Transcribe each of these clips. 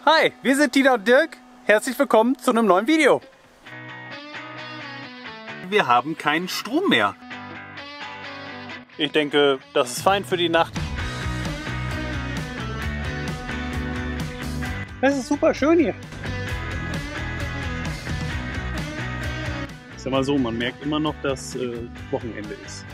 Hi, wir sind Tina und Dirk. Herzlich willkommen zu einem neuen Video. Wir haben keinen Strom mehr. Ich denke, das ist fein für die Nacht. Es ist super schön hier. Ich sag mal so, man merkt immer noch, dass Wochenende ist.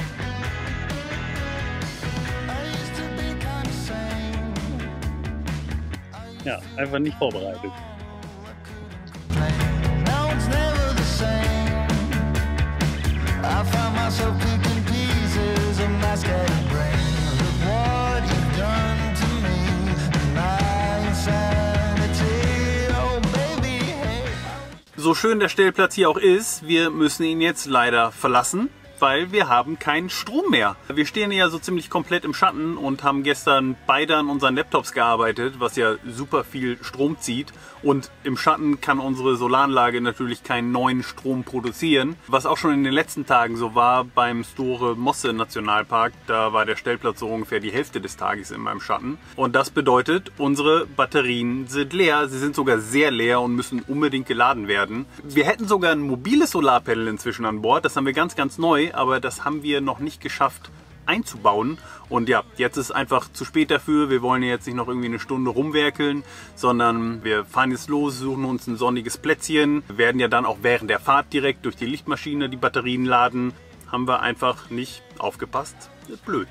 Ja, einfach nicht vorbereitet. So schön der Stellplatz hier auch ist, wir müssen ihn jetzt leider verlassen, weil wir haben keinen Strom mehr. Wir stehen ja so ziemlich komplett im Schatten und haben gestern beide an unseren Laptops gearbeitet, was ja super viel Strom zieht. Und im Schatten kann unsere Solaranlage natürlich keinen neuen Strom produzieren. Was auch schon in den letzten Tagen so war beim Store Mosse Nationalpark. Da war der Stellplatz so ungefähr die Hälfte des Tages in meinem Schatten. Und das bedeutet, unsere Batterien sind leer. Sie sind sogar sehr leer und müssen unbedingt geladen werden. Wir hätten sogar ein mobiles Solarpanel inzwischen an Bord. Das haben wir ganz neu, aber das haben wir noch nicht geschafft einzubauen. Und ja, jetzt ist einfach zu spät dafür. Wir wollen jetzt nicht noch irgendwie eine Stunde rumwerkeln, sondern wir fahren jetzt los, suchen uns ein sonniges Plätzchen. Wir werden ja dann auch während der Fahrt direkt durch die Lichtmaschine die Batterien laden. Haben wir einfach nicht aufgepasst. Blöd.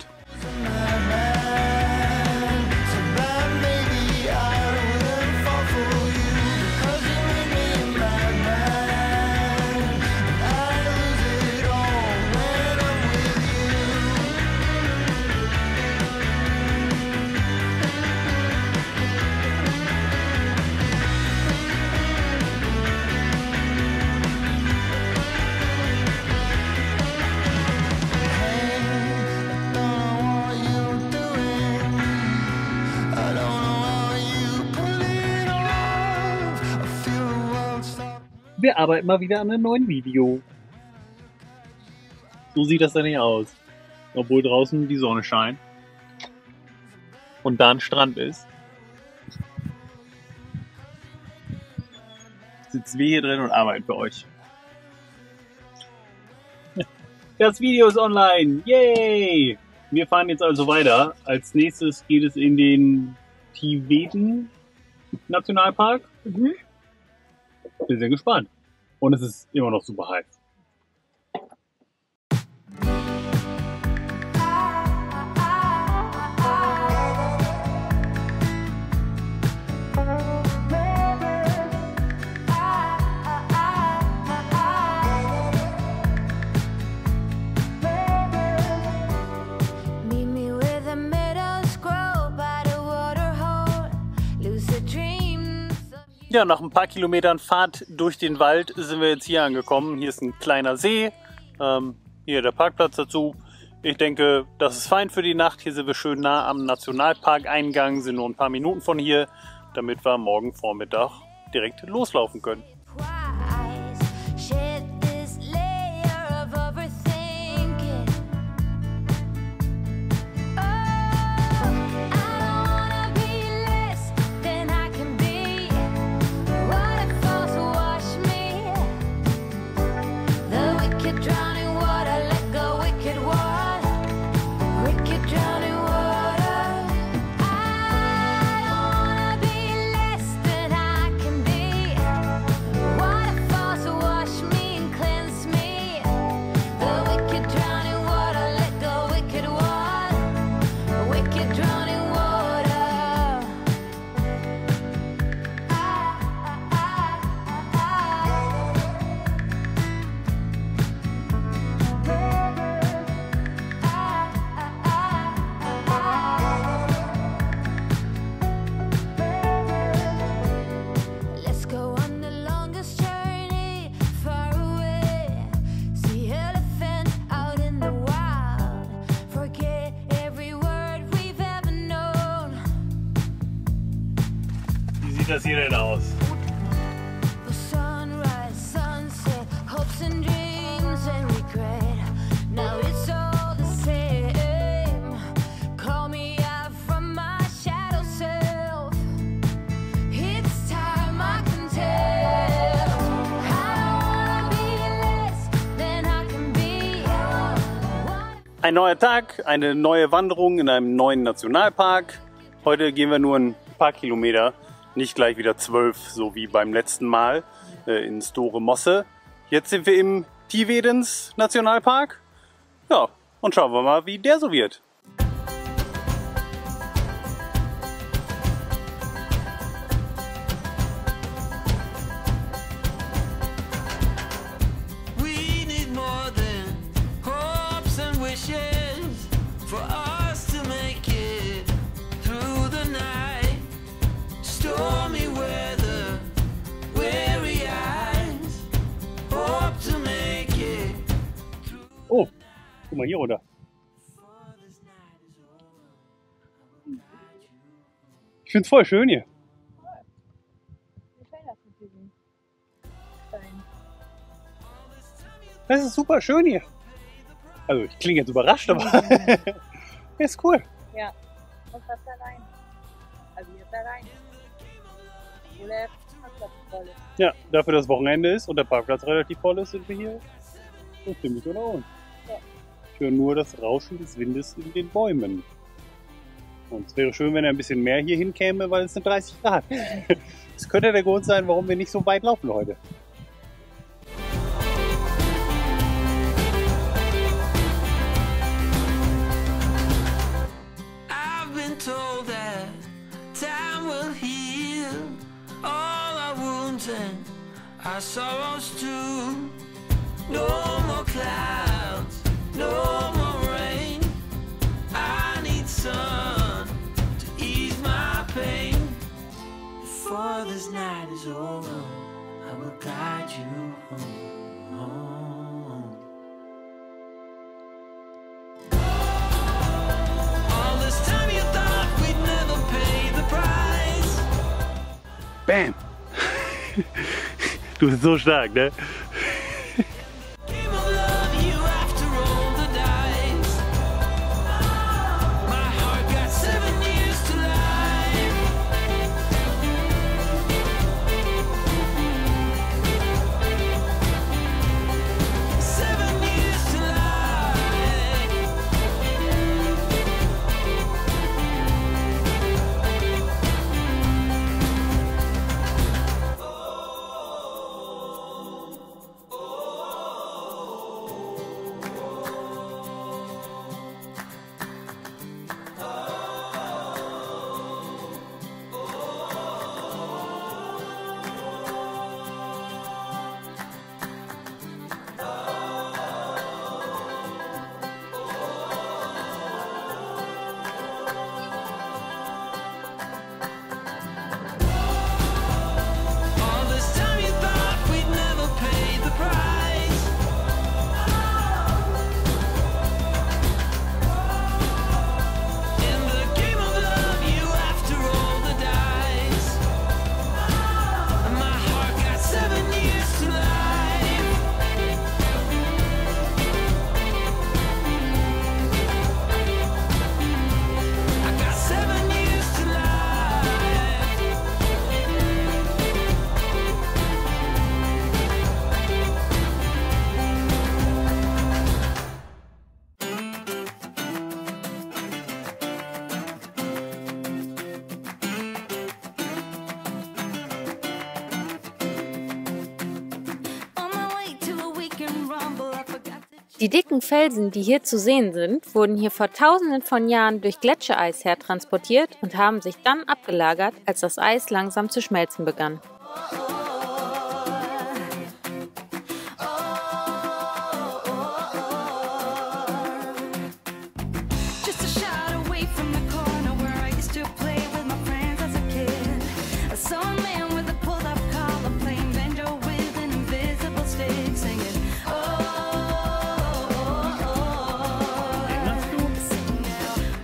Wir arbeiten mal wieder an einem neuen Video. So sieht das dann nicht aus. Obwohl draußen die Sonne scheint. Und da ein Strand ist. Sitzen wir hier drin und arbeiten für euch. Das Video ist online. Yay! Wir fahren jetzt also weiter. Als nächstes geht es in den Tiveten Nationalpark. Bin sehr gespannt. Und es ist immer noch super heiß. Ja, nach ein paar Kilometern Fahrt durch den Wald sind wir jetzt hier angekommen. Hier ist ein kleiner See, hier der Parkplatz dazu. Ich denke, das ist fein für die Nacht. Hier sind wir schön nah am Nationalparkeingang, sind nur ein paar Minuten von hier, damit wir morgen Vormittag direkt loslaufen können. Wie sieht das hier denn aus? Ein neuer Tag, eine neue Wanderung in einem neuen Nationalpark. Heute gehen wir nur ein paar Kilometer, nicht gleich wieder 12, so wie beim letzten Mal in Store Mosse. Jetzt sind wir im Tivedens Nationalpark. Ja, und schauen wir mal, wie der so wird. Oh, guck mal hier runter. Ich finde es voll schön hier. Das ist super schön hier. Also ich klinge jetzt überrascht, aber ist cool. Ja, und fast allein. Also jetzt allein. Wo der Parkplatz voll ist. Ja, dafür, dass Wochenende ist und der Parkplatz relativ voll ist, sind wir hier so ziemlich unter uns. Ja. Ich höre nur das Rauschen des Windes in den Bäumen. Und es wäre schön, wenn er ein bisschen mehr hier hinkäme, weil es sind 30 Grad. Das könnte der Grund sein, warum wir nicht so weit laufen heute. Our sorrows too. No more clouds, no more rain. I need sun to ease my pain. Before this night is over, I will guide you home. All this time you thought we'd never pay the price. Bam! Du bist so stark, ne? Die dicken Felsen, die hier zu sehen sind, wurden hier vor Tausenden von Jahren durch Gletschereis hertransportiert und haben sich dann abgelagert, als das Eis langsam zu schmelzen begann.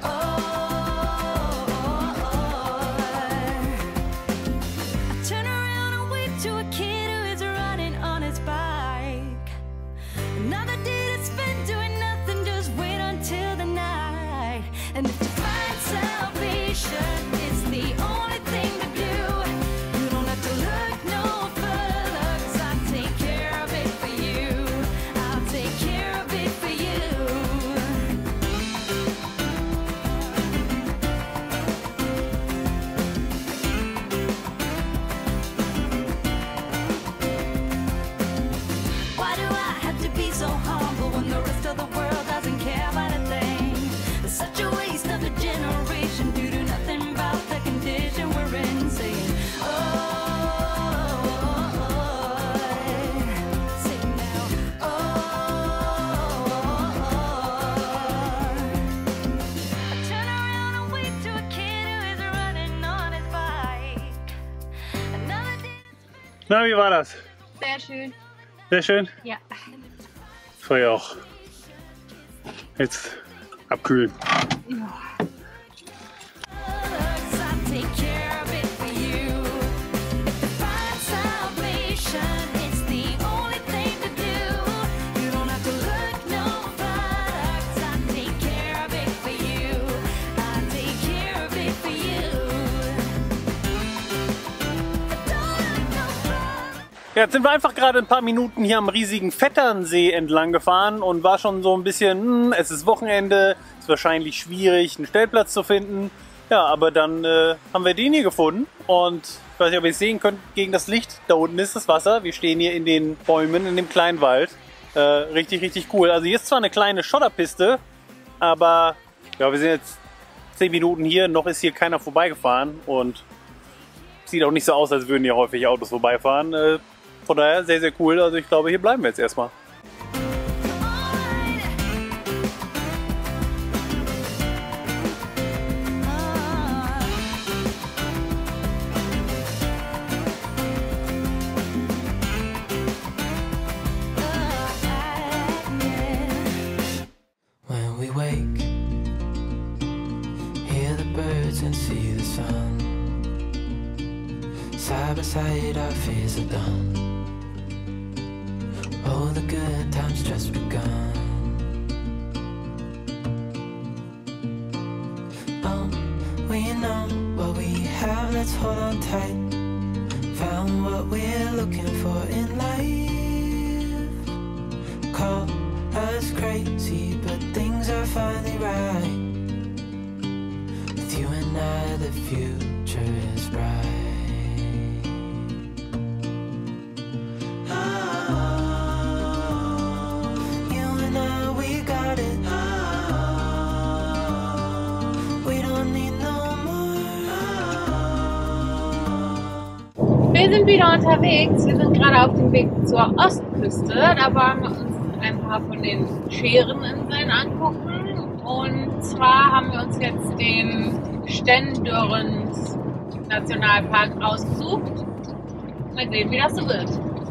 Turn around. Na, wie war das? Sehr schön. Sehr schön? Ja. Vorher auch. Jetzt abkühlen. Ja, jetzt sind wir einfach gerade ein paar Minuten hier am riesigen Vetternsee entlang gefahren und war schon so ein bisschen, es ist Wochenende, ist wahrscheinlich schwierig, einen Stellplatz zu finden. Ja, aber dann haben wir den hier gefunden und ich weiß nicht, ob ihr es sehen könnt, gegen das Licht, da unten ist das Wasser. Wir stehen hier in den Bäumen, in dem kleinen Wald. Richtig, richtig cool. Also hier ist zwar eine kleine Schotterpiste, aber ja, wir sind jetzt 10 Minuten hier, noch ist hier keiner vorbeigefahren und sieht auch nicht so aus, als würden hier häufig Autos vorbeifahren. Von daher sehr, sehr cool. Also ich glaube, hier bleiben wir jetzt erstmal. When we wake, hear the birds and see the sun. Side by side, our fears are done. Oh, the good times just begun. Oh, we know what we have, let's hold on tight. Found what we're looking for in life. Call us crazy, but things are finally right. With you and I, the future is bright. Wir sind wieder unterwegs. Wir sind gerade auf dem Weg zur Ostküste. Da wollen wir uns ein paar von den Schäreninseln angucken. Und zwar haben wir uns jetzt den Stendörrens Nationalpark ausgesucht. Mal sehen, wie das so wird.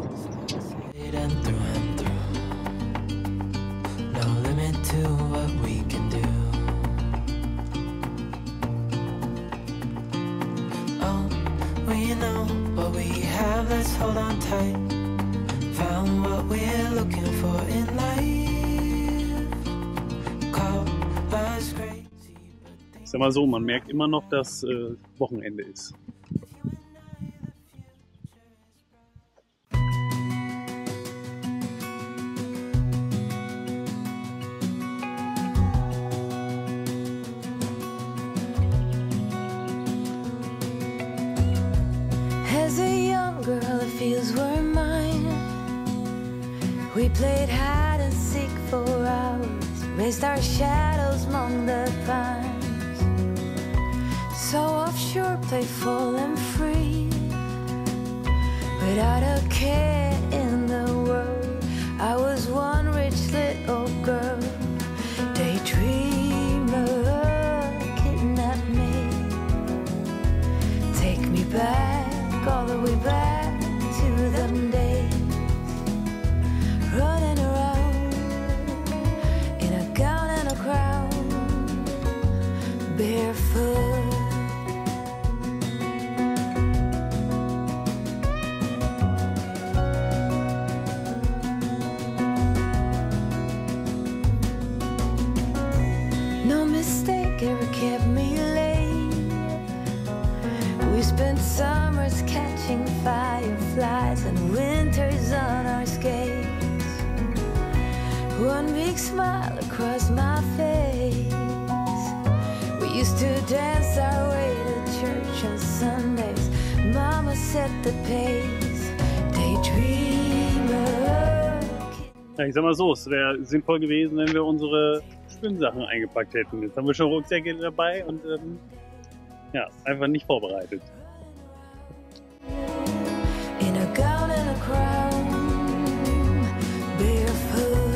Let's hold on tight. Found what we're looking for in life. Call us crazy. Ich sag mal so, man merkt immer noch, dass Wochenende ist. As a young girl, the fields were mine. We played hide and seek for hours, raised our shadows among the pines. So offshore, playful and free, without a care in the world. I was one rich little girl, daydreamer, kidnap me, take me back. All the way back to them days, running around in a gown and a crown, barefoot. No mistake ever kept me late. We spent summers catching fireflies and winters on our skates. One big smile across my face. We used to dance our way to church on Sundays. Mama set the pace. Daydreamer. Ja, ich sag mal so, es wäre sinnvoll gewesen, wenn wir unsere Schwimmsachen eingepackt hätten. Jetzt haben wir schon Rucksäcke dabei und ja, einfach nicht vorbereitet. In a gown and a crown, barefoot.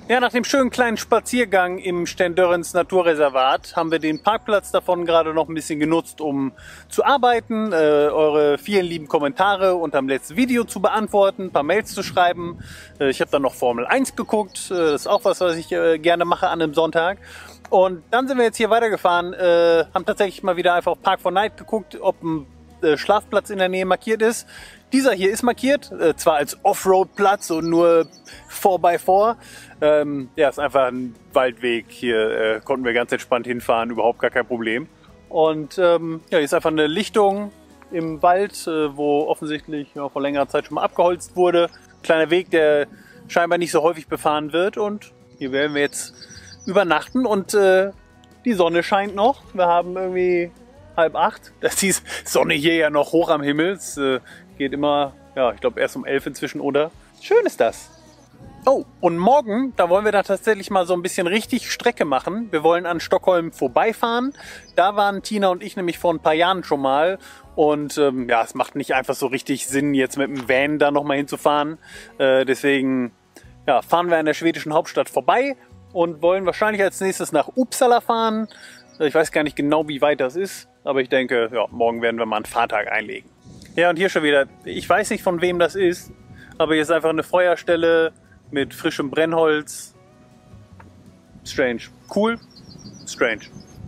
Ja, nach dem schönen kleinen Spaziergang im Sten-Dörrens Naturreservat haben wir den Parkplatz davon gerade noch ein bisschen genutzt, um zu arbeiten, eure vielen lieben Kommentare unterm letzten Video zu beantworten, ein paar Mails zu schreiben. Ich habe dann noch Formel 1 geguckt, das ist auch was ich gerne mache an einem Sonntag. Und dann sind wir jetzt hier weitergefahren, haben tatsächlich mal wieder einfach auf Park4Night geguckt, ob ein Schlafplatz in der Nähe markiert ist. Dieser hier ist markiert, zwar als Offroad-Platz und nur 4x4. Ja, ist einfach ein Waldweg. Hier konnten wir ganz entspannt hinfahren, überhaupt gar kein Problem. Und ja, hier ist einfach eine Lichtung im Wald, wo offensichtlich vor längerer Zeit schon mal abgeholzt wurde. Kleiner Weg, der scheinbar nicht so häufig befahren wird. Und hier werden wir jetzt übernachten und die Sonne scheint noch. Wir haben irgendwie 7:30. Da ist die Sonne hier ja noch hoch am Himmel. Es geht immer, ja, ich glaube erst um 11 inzwischen, oder? Schön ist das. Oh, und morgen, da wollen wir da tatsächlich mal so ein bisschen richtig Strecke machen. Wir wollen an Stockholm vorbeifahren. Da waren Tina und ich nämlich vor ein paar Jahren schon mal. Und ja, es macht nicht einfach so richtig Sinn, jetzt mit dem Van da nochmal hinzufahren. Deswegen ja, fahren wir an der schwedischen Hauptstadt vorbei und wollen wahrscheinlich als nächstes nach Uppsala fahren. Ich weiß gar nicht genau, wie weit das ist, aber ich denke, ja, morgen werden wir mal einen Fahrtag einlegen. Ja, und hier schon wieder, ich weiß nicht, von wem das ist, aber hier ist einfach eine Feuerstelle mit frischem Brennholz. Strange. Cool, strange.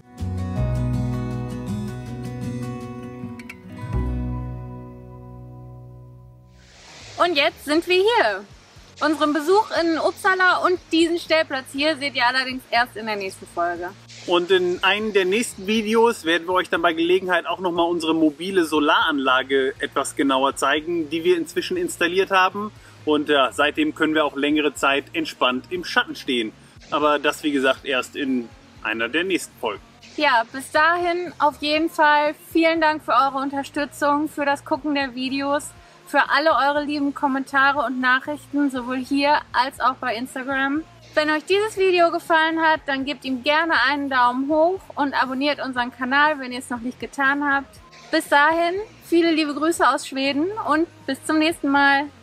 Und jetzt sind wir hier. Unseren Besuch in Uppsala und diesen Stellplatz hier seht ihr allerdings erst in der nächsten Folge. Und in einem der nächsten Videos werden wir euch dann bei Gelegenheit auch nochmal unsere mobile Solaranlage etwas genauer zeigen, die wir inzwischen installiert haben. Und ja, seitdem können wir auch längere Zeit entspannt im Schatten stehen. Aber das, wie gesagt, erst in einer der nächsten Folgen. Ja, bis dahin auf jeden Fall vielen Dank für eure Unterstützung, für das Gucken der Videos, für alle eure lieben Kommentare und Nachrichten, sowohl hier als auch bei Instagram. Wenn euch dieses Video gefallen hat, dann gebt ihm gerne einen Daumen hoch und abonniert unseren Kanal, wenn ihr es noch nicht getan habt. Bis dahin, viele liebe Grüße aus Schweden und bis zum nächsten Mal.